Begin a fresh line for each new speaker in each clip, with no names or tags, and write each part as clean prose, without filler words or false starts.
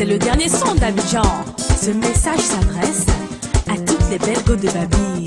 C'est le dernier son d'Abidjan. Ce message s'adresse à toutes les belles go de Babi.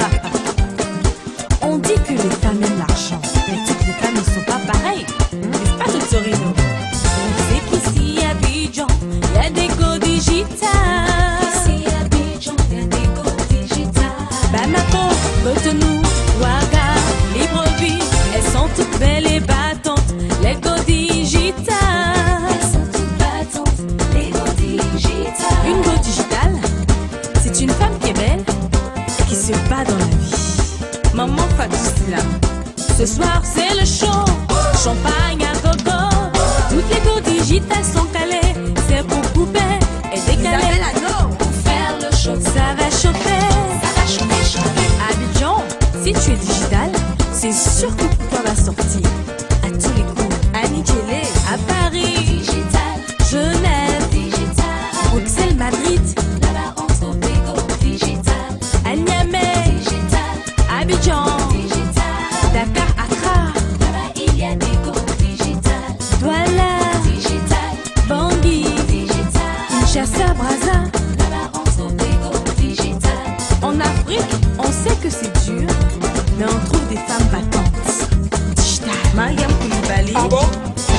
On dit que les femmes aiment l'argent, mais toutes les femmes ne sont pas pareilles. N'est-ce pas, tout Torino? On sait qu'ici à Abidjan, il y a des go digitales.
Ici à Abidjan, il y a des go digitales.
Bamako, Cotonou, Ouaga, Libreville, elles sont toutes belles et battantes, les go digitales.
Elles sont toutes battantes, les go digitales.
Une go digitale, c'est une femme qui est belle et qui se bat dans la vie. Maman Fatou, ce soir c'est le show, champagne à gogo. Toutes les go digitales sont calées, c'est pour couper et décaler.
Pour faire le show,
Ça va chauffer.
ça va chauffer, chauffer.
Abidjan, si tu es digital, c'est sûr que pour toi va sortir à tous les coups. À Nikelé, à Paris,
Digital,
Genève,
digital.
Bruxelles, Madrid,
Là-bas on trouve des go digital,
à Niamey,
digital,
Abidjan,
digital.
Dakar, Accra,
Là-bas il y a des go digital,
Douala,
digital,
Bangui,
digital.
Kinshasa, Brazza.
Là-bas on trouve des go digital.
En Afrique, on sait que c'est dur, mais on trouve des femmes battantes. Digital. Mariam Koulibaly.
Ah bon?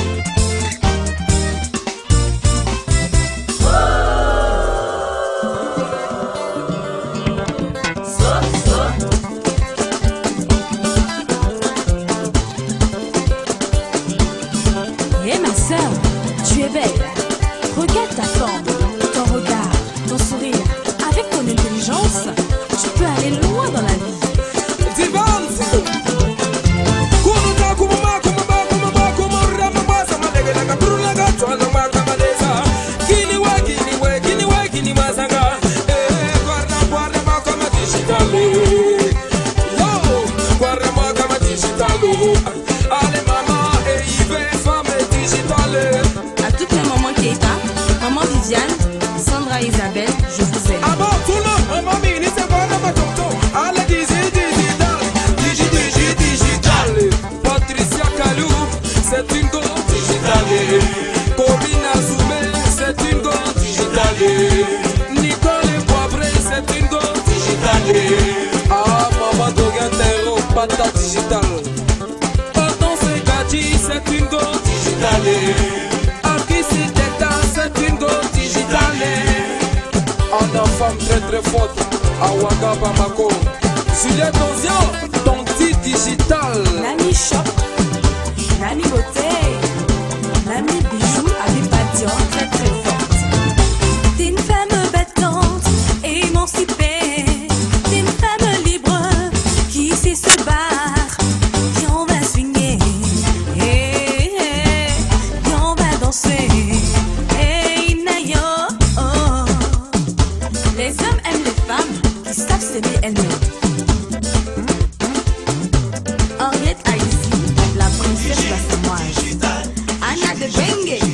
Hé ma sœur, tu es belle. Regarde ta forme, ton regard, ton sourire. Avec ton intelligence, tu peux aller loin dans la vie. À toutes les mamans qui est maman Viviane, Sandra Isabelle, je vous aime.
Ah bon, tout le monde, maman, mini, c'est quoi dans ma tonton? Allez, digital, Patricia Kalou, c'est une go digitale. Corinne Azoumé, c'est une go digitale. Nicole Poivré, c'est une go digitale. Ah, maman Dogantero, pata digitale. Tonton Segati, c'est une go digitale. Akisi Teta, c'est une go digitale. En femme très très forte, à Ouaga Bamako. Juliette Onzian, ton petit digital.
Nani Shop, Nani Beauté, Nani Bijou, avec Badian, très très forte. T'es une femme battante, émancipée. T'es une femme libre, qui sait se battre. Viens, on va swinguer, viens, on va danser. Hey, Nayo, oh. Les hommes aiment les femmes qui savent s'aimer elles-mêmes. Henriette Haïti, la princesse bassamoise. Anna de Bengue,